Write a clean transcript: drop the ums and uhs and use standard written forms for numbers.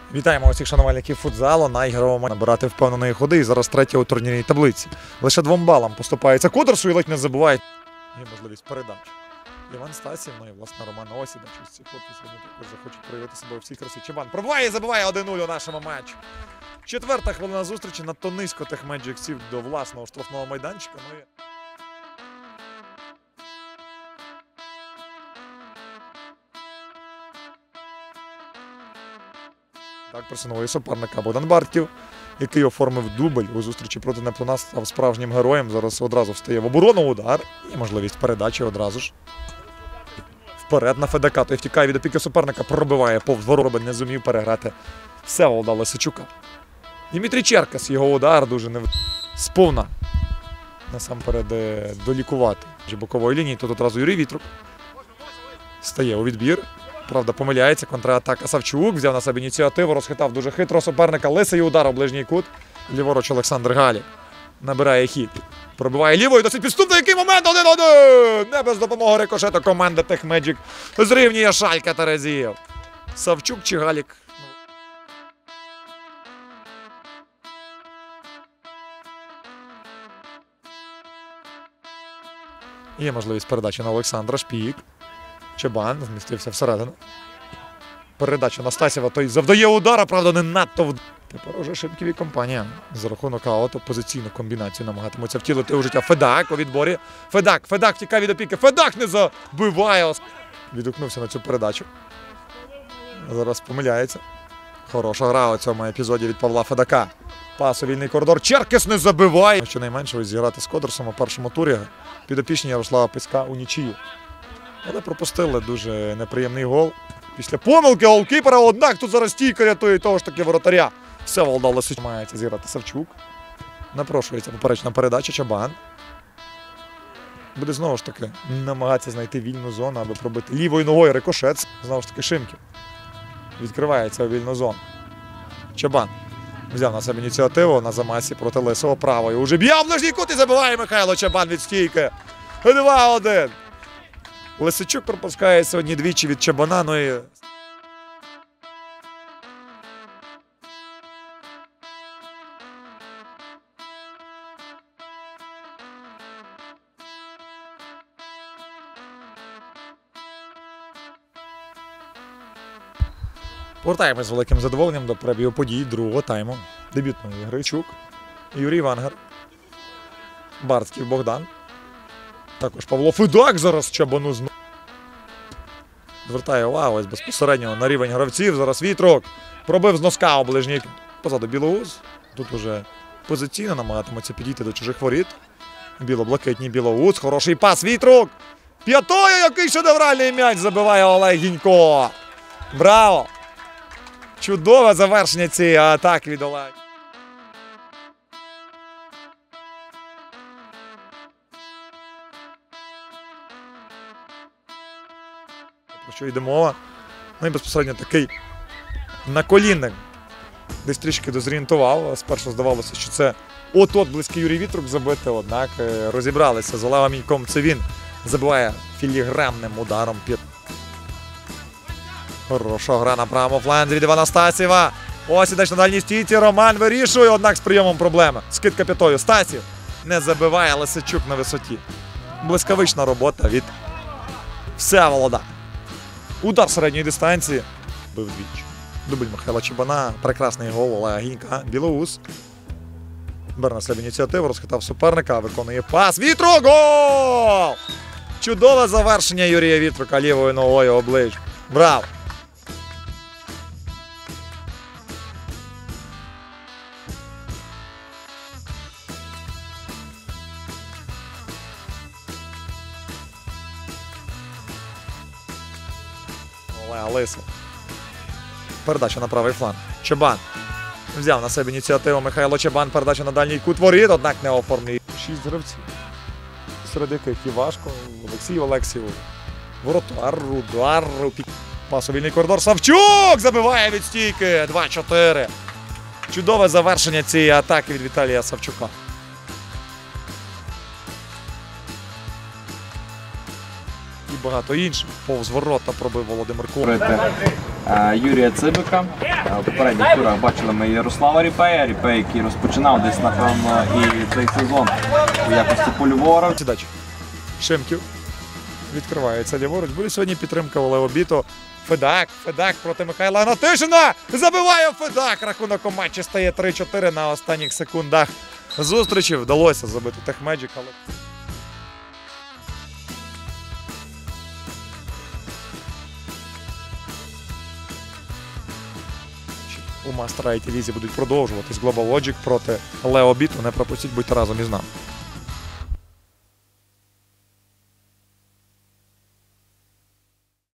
Вітаємо усіх шанувальників футзалу. На ігровому має набирати впевненої ходи і зараз третя у турнірній таблиці. Лише 2 балам поступається Кудерсу і ледь не забуває. Є можливість передач. Іван Стасів, ну і власне Роман Осідач. Ці хлопці сьогодні також захочуть проявити себе у всій красі. Чабан пробиває і забиває 1-0 у нашому матчі. Четверта хвилина зустрічі. Надто низько тих Меджиксів до власного штрафного майданчика. Ну і... Так пресингує суперника Богдан Бартків, який оформив дубль у зустрічі проти Нептуна, став справжнім героєм. Зараз одразу встає в оборону, удар і можливість передачі одразу ж. Вперед на Федака, той втікає від опіки суперника, пробиває повз ворота, не зумів переграти Всеволода Лисичука. Дмитрій Черкас, його удар дуже сповна насамперед долікувати бокової лінії. Тут одразу Юрій Вітрук стає у відбір. Правда, помиляється, контратака Савчук, взяв на себе ініціативу, розхитав дуже хитро суперника, лисий удар у ближній кут. Ліворуч Олександр Галік набирає хід, пробиває лівою, досить підступно, який момент, 1-1! Не без допомоги рикошету команди Техмеджик зрівнює Шалька Терезіїв. Савчук чи Галік? Є можливість передачі на Олександра, Шпік. Чабан вмістився всередину. Передача на Стасєва, той завдає удара, правда, не надто. Тепер уже Шимків і компанія за рахунок ауту позиційну комбінацію намагатимуться втілити у життя. Федак у відборі. Федак втікає від опіки. Федак не забиває. Відгукнувся на цю передачу. Зараз помиляється. Хороша гра у цьому епізоді від Павла Федака. Пас у вільний коридор. Черкес не забиває. Щонайменше зіграти з Кодерсом у першому турі. Підопічні Ярослава Писька у нічию. Але пропустили дуже неприємний гол. Після помилки голкіпера, однак тут зараз стійка рятує того ж таки воротаря. Всеволода Лисичука. Мається зіграти Савчук. Напрошується поперечна передача. Чабан. Буде знову ж таки намагатися знайти вільну зону, аби пробити лівою ногою рикошет. Знову ж таки Шимків. Відкривається у вільну зону. Чабан взяв на себе ініціативу на замасі проти Лисого правою. Уже б'є в ближній кут і забиває Михайло Чабан від стійки. 2-1. Лисичук пропускає сьогодні двічі від Чабана, ну і... Повертаємось з великим задоволенням до перебігу подій другого тайму. Дебютної гри Чук, Юрій Вангер, Бартків Богдан. Також Павло Федак зараз Чабану знову. Звертає увагу ось безпосередньо на рівень гравців. Зараз Вітрук пробив з носка у ближній. Позаду Білоус. Тут уже позиційно намагатимуться підійти до чужих воріт. Біло-блакитні Білоус. Хороший пас. Вітрук. П'ятою, який шедевральний м'яч забиває Олег Гінько. Браво! Чудове завершення цієї атаки від Олега. Про що йде мова? Ну і безпосередньо такий наколінник. Десь трішки дезорієнтував. Спершу здавалося, що це от-от близький Юрій Вітрук забити, однак розібралися з Олегом Гіньком. Це він забиває філігранним ударом. Хороша гра на правому фланзі від Івана Стасєва. Осідач на дальній стійці. Роман вирішує, однак з прийомом проблеми. Скидка п'ятою. Стасєв не забиває, Лисичук на висоті. Блискавична робота від Всеволода. Удар середньої дистанції. Бив двічі. Дубль Михайла Чабана. Прекрасний гол Олега Гінька. Білоус. Бере на себе ініціативу, розхитав суперника, виконує пас. Вітрук! Гол! Чудове завершення Юрія Вітрука лівою ногою облич. Браво! Олега Лисого. Передача на правий фланг. Чабан. Взяв на себе ініціативу Михайло Чабан. Передача на дальній кут воріт, однак не оформлює. 6 гравців. Серед яких Івашко, Олексій Олексів. Воротар, удар, пас у вільний коридор. Савчук забиває від стійки. 2-4. Чудове завершення цієї атаки від Віталія багато інших. Повз ворота пробив Володимир Кулик. Юрія Цибика. У попередніх турах бачили ми Ярослава Ріпея. Ріпей, який розпочинав десь, напевно, і цей сезон у якості польового. Сідач. Шимків. Відкривається ліворуч. Буде сьогодні підтримка Олео Біто. Федак проти Михайла Анатишина. Забиває Федак. Рахунок у матчі стає 3-4 на останніх секундах зустрічі. Вдалося забити Техмеджик, але... У Мастер IT лізі будуть продовжуватись. Global Logic проти Лео Біто. Не пропустіть, будьте разом із нами.